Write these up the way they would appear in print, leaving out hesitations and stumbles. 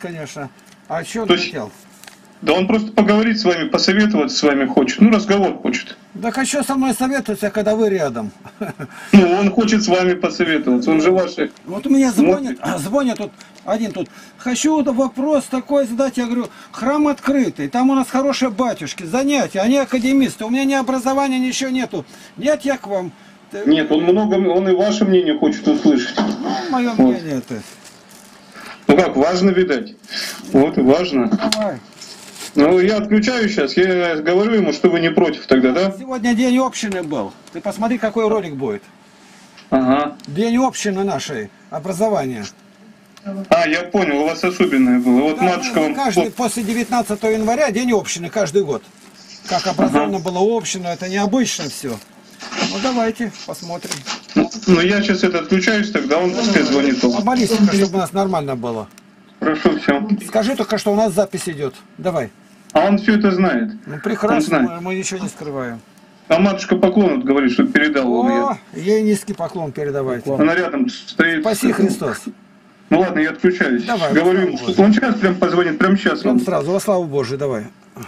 конечно. А что он То есть, хотел? да он просто поговорить с вами, посоветоваться с вами хочет. Ну, разговор хочет. Да хочу со мной советоваться, когда вы рядом. Ну, он хочет с вами посоветоваться. Он же ваши... Вот у меня смотрит. звонит тут один тут. Хочу вопрос такой задать. Я говорю, храм открытый, там у нас хорошие батюшки, занятия, они академисты, у меня ни образования, ничего нету. Нет, я к вам. Нет, он и ваше мнение хочет услышать. Ну, мое Вот. мнение это. Ну как, важно, видать. Вот, важно. Давай. Ну, я отключаю сейчас, я говорю ему, что вы не против тогда, да? Сегодня день общины был. Ты посмотри, какой ролик будет. Ага. День общины нашей, образования. А, я понял, у вас особенное было. Вот Да, матушка вам... каждый после 19 января день общины, каждый год. Как образовано было община, это необычно все. Ну давайте, посмотрим. Ну, я сейчас отключаюсь, тогда он пускай звонит. Помолись только, чтобы у нас нормально было. Хорошо, все. Скажи только, что у нас запись идет. Давай. А он все это знает. Ну Он прекрасно, знает. мы ничего не скрываем. А матушка поклон вот говорит, что передал вам я. О, ей низкий поклон передавайте. Она рядом стоит. Спаси Христос. Ну ладно, я отключаюсь. Давай, говорю во ему, славу что он сейчас прям позвонит, прям сейчас Прям вам. сразу, во славу Божию, давай.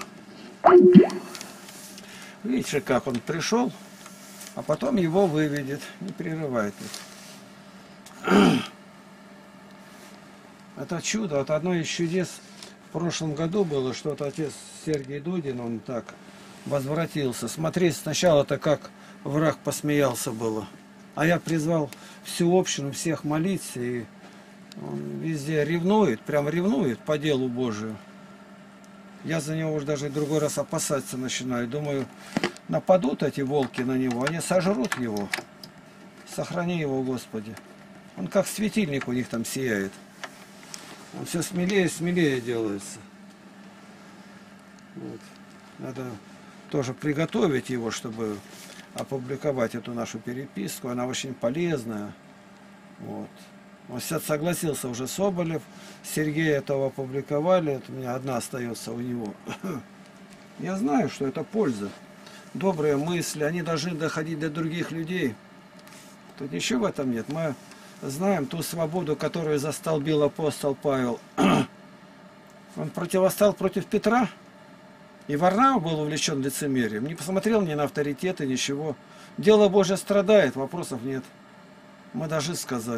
Видите, как он пришел, а потом его выведет. Не прерывает их. Это чудо, это одно из чудес. В прошлом году было, что вот отец Сергей Дудин, он так возвратился. Смотреть сначала-то как враг посмеялся было. А я призвал всю общину, всех молиться, и он везде ревнует, прям ревнует по делу Божию. Я за него уже даже другой раз опасаться начинаю. Думаю, нападут эти волки на него, они сожрут его. Сохрани его, Господи. Он как светильник у них там сияет. Он все смелее и смелее делается. Вот. Надо тоже приготовить его, чтобы опубликовать эту нашу переписку. Она очень полезная. Вот. Он сейчас согласился уже Соболев. Сергея этого опубликовали. Это у меня одна остается у него. Я знаю, что это польза. Добрые мысли, они должны доходить до других людей. Тут ничего в этом нет. Мы знаем ту свободу, которую застолбил апостол Павел. Он противостал против Петра. И Варнава был увлечен лицемерием. Не посмотрел ни на авторитеты, ничего. Дело Божье страдает, вопросов нет. Мы должны сказать.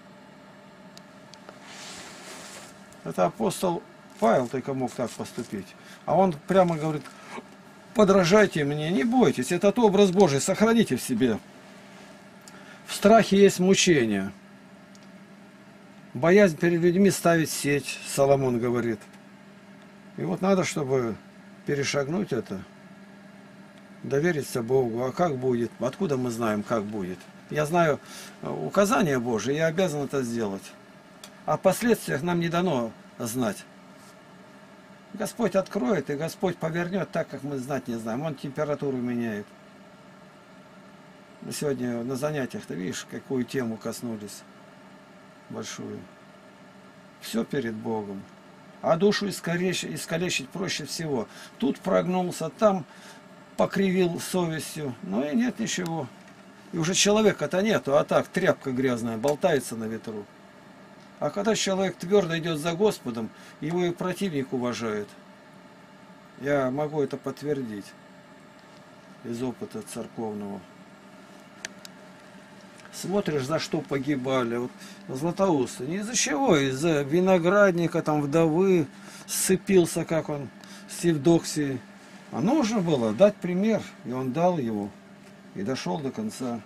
Это апостол Павел только мог так поступить. А он прямо говорит, подражайте мне, не бойтесь, этот образ Божий сохраните в себе. В страхе есть мучение. Боязнь перед людьми ставить сеть, Соломон говорит. И вот надо, чтобы перешагнуть это, довериться Богу. А как будет? Откуда мы знаем, как будет? Я знаю указания Божие, я обязан это сделать. О последствиях нам не дано знать. Господь откроет, и Господь повернет так, как мы знать не знаем. Он температуру меняет. Мы сегодня на занятиях, ты видишь, какую тему коснулись большую. Все перед Богом. А душу искалечить проще всего. Тут прогнулся, там покривил совестью. Ну и нет ничего. И уже человека-то нету, а так тряпка грязная болтается на ветру. А когда человек твердо идет за Господом, его и противник уважает. Я могу это подтвердить из опыта церковного. Смотришь, за что погибали. Вот Златоуст. Не из-за чего, из-за виноградника, там вдовы, сцепился, как он, с Евдоксией. А нужно было дать пример, и он дал его, и дошел до конца.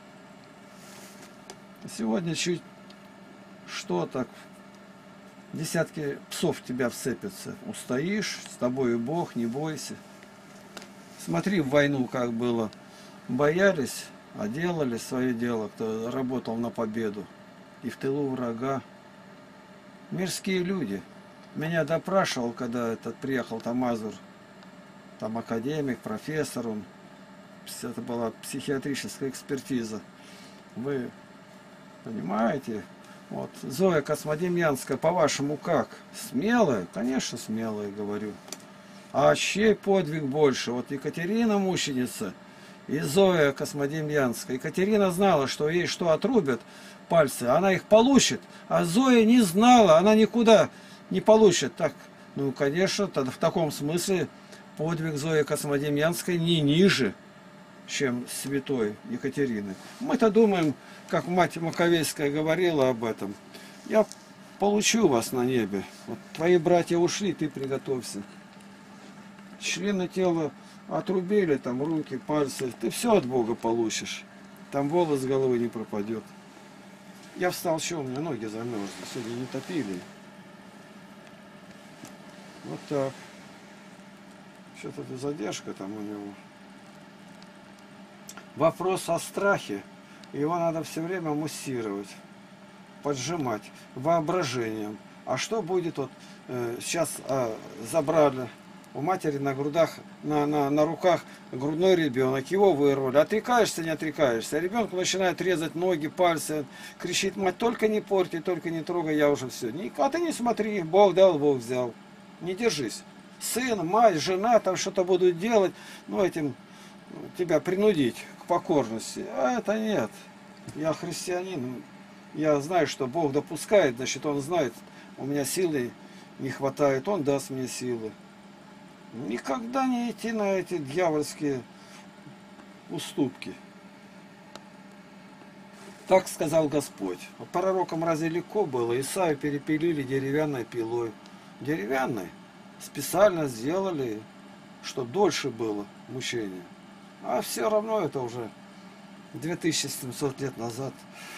Сегодня чуть что так, десятки псов в тебя вцепятся. Устоишь, с тобой Бог, не бойся. Смотри в войну, как было. Боялись, а делали свое дело, кто работал на победу. И в тылу врага. Мирские люди. Меня допрашивал, когда приехал там Мазур. Там академик, профессор. Это была психиатрическая экспертиза. Вы понимаете? Вот, Зоя Космодемьянская, по-вашему, как? Смелая? Конечно, смелая, говорю. А чей подвиг больше? Вот Екатерина мученица и Зоя Космодемьянская. Екатерина знала, что ей что отрубят пальцы, она их получит. А Зоя не знала, она никуда Не получит. Так, ну, конечно, тогда в таком смысле подвиг Зои Космодемьянской не ниже, чем святой Екатерины. Мы-то думаем, как мать Маковейская говорила об этом. Я получу вас на небе. Вот твои братья ушли, ты приготовься. Члены тела отрубили, там руки, пальцы. Ты все от Бога получишь. Там волос с головы не пропадет. Я встал, что у меня ноги замерзли. Сегодня не топили. Вот так. Что-то задержка там у него. Вопрос о страхе. Его надо все время муссировать, поджимать воображением. А что будет вот сейчас забрали у матери на грудах, на руках грудной ребенок, его вырвали. Отрекаешься, не отрекаешься. А ребенку начинает резать ноги, пальцы, кричит: мать, только не порти, только не трогай, я уже все. А ты не смотри, Бог дал, Бог взял. Не держись. Сын, мать, жена там что-то будут делать, ну этим тебя принудить к покорности. А это нет. Я христианин. Я знаю, что Бог допускает, значит, Он знает, у меня силы не хватает, Он даст мне силы. Никогда не идти на эти дьявольские уступки. Так сказал Господь. Пророкам разве легко было? Исаию перепилили деревянной пилой. Деревянной. Специально сделали, что дольше было мучение. А все равно это уже 2700 лет назад.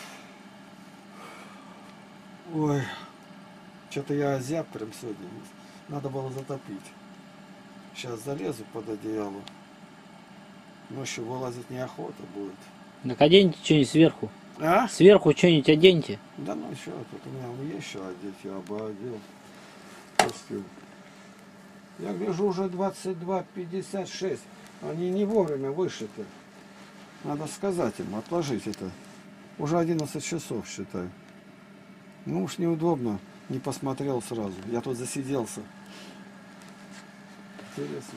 Ой, что-то я озяб прям сегодня. Надо было затопить. Сейчас залезу под одеяло. Ночью вылазить неохота будет. Так оденьте что-нибудь сверху. А? Сверху что-нибудь оденьте. Да ну что, тут у меня есть что одеть, я бы одел. Пустил. Я гляжу, уже 22:56. Они не вовремя вышиты. Надо сказать им, отложить это. Уже 11 часов, считаю. Ну уж неудобно, не посмотрел сразу. Я тут засиделся. Интересно.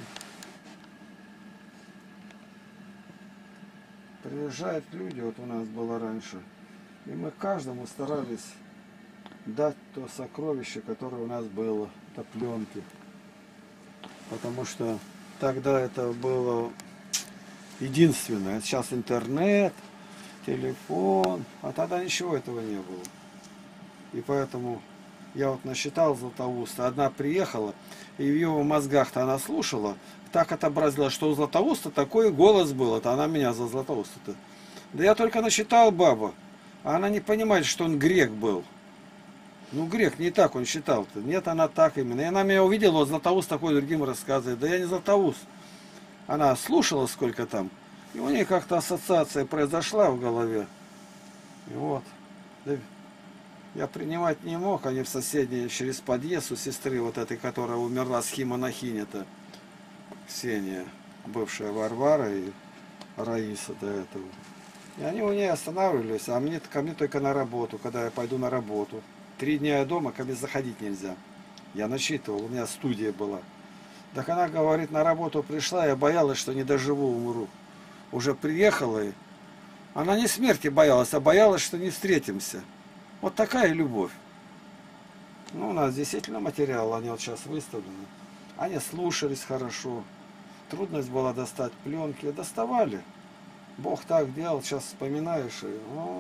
Приезжают люди, вот у нас было раньше. И мы каждому старались дать то сокровище, которое у нас было, это пленки. Потому что тогда это было единственное. Сейчас интернет, телефон, а тогда ничего этого не было. И поэтому я вот насчитал Златоуста. Одна приехала, и в его мозгах-то она слушала, так отобразила, что у Златоуста такой голос был. Это она меня за Златоуста-то. Да я только насчитал баба, а она не понимает, что он грек был. Ну, грек, не так он считал-то. Нет, она так именно. И она меня увидела, вот Златоуст такой другим рассказывает. Да я не Златоуст. Она слушала сколько там, и у нее как-то ассоциация произошла в голове. И вот. Да я принимать не мог, они в соседней, через подъезд у сестры вот этой, которая умерла, схемонахиня-то, Ксения, бывшая Варвара и Раиса до этого. И они у нее останавливались, а ко мне только на работу, когда я пойду на работу. 3 дня я дома, ко мне заходить нельзя. Я насчитывал, у меня студия была. Так она, говорит, на работу пришла, я боялась, что не доживу, умру. Уже приехала, и она не смерти боялась, а боялась, что не встретимся. Вот такая любовь. Ну, у нас действительно материал, они вот сейчас выставлены. Они слушались хорошо. Трудность была достать пленки. Доставали. Бог так делал, сейчас вспоминаешь. И...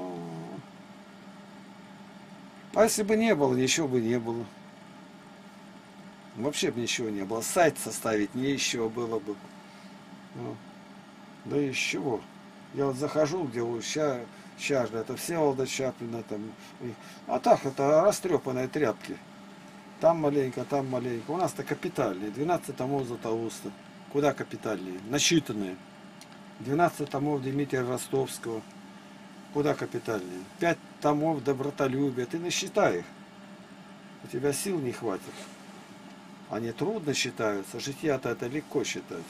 А если бы не было, ничего бы не было. Вообще бы ничего не было. Сайт составить не еще было бы. Ну, да из чего? Я вот захожу, где у Чарли, это Всеволода Чаплина там. А так, это растрепанные тряпки. Там маленько, там маленько. У нас-то капитальные. 12 томов Златоуста. Куда капитальнее? Насчитанные. 12 томов Дмитрия Ростовского. Куда капитальнее? 5 томов Добротолюбия. Ты насчитай их. У тебя сил не хватит. Они трудно считаются. Жития-то это легко считать.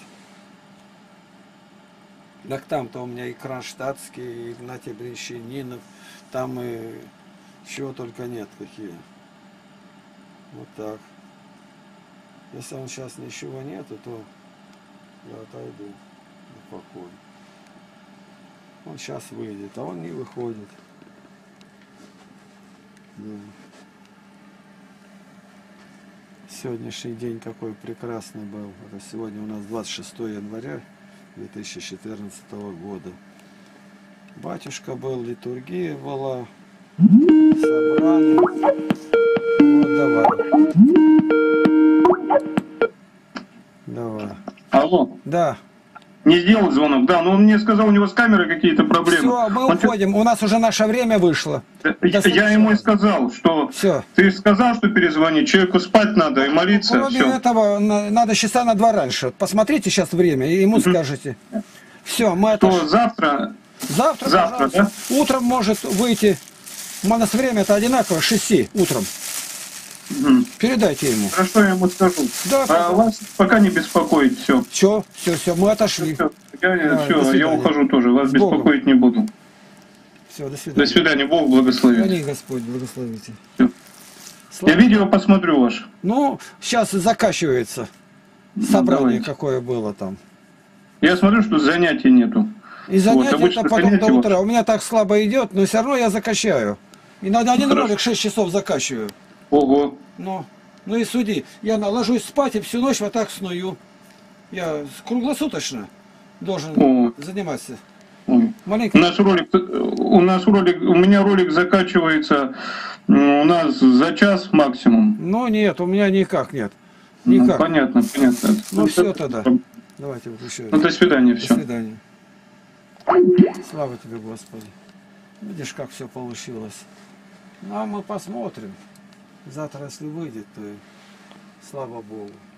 Так там-то у меня и Кронштадтский, и Игнатий Бринщанинов, там и чего только нет, какие. Вот так. Если он сейчас ничего нету, то я отойду на покой. Он сейчас выйдет, а он не выходит. Да. Сегодняшний день какой прекрасный был. Это сегодня у нас 26 января 2014 года. Батюшка был, литургия была, собрание. Вот давай. Давай. Алло. Да. Не сделал звонок, да, но он мне сказал, у него с камерой какие-то проблемы. Все, мы Он уходим. У нас уже наше время вышло. Я ему и сказал, что Все. ты сказал, что перезвони, человеку спать надо и молиться. Кроме Все. этого, надо часа на 2 раньше. Посмотрите сейчас время и ему скажете. Все, мы это... То завтра, Завтра, завтра, пожалуйста. Утром может выйти. У нас время-то одинаково, 6 утром. Передайте ему. Хорошо, я ему скажу. Да, а вас пока не беспокоит, все. Все, мы отошли. Я ухожу тоже, вас С Богом. беспокоить не буду. Все, до свидания. До свидания, Бог благословит. Храни Господь, благословите. Всё. Слава- Я видео посмотрю ваше. Ну, сейчас заканчивается собрание, давайте. какое было там. Я смотрю, что занятий нету. И занятия обычно это потом до занятия утра. У меня так слабо идет, но все равно я закачаю. И на один Хорошо. ролик 6 часов закачиваю. Ого. Ну и суди. Я ложусь спать и всю ночь вот так сную. Я круглосуточно должен О. заниматься. Ой. Маленько. У меня ролик закачивается у нас за час максимум. Ну нет, у меня никак нет. Ну, Никак. понятно. Ну все тогда. Давайте выключаю. Ну, до свидания, До все. свидания. Слава тебе, Господи. Видишь, как все получилось. Ну, а мы посмотрим. Завтра, если выйдет, то и слава Богу.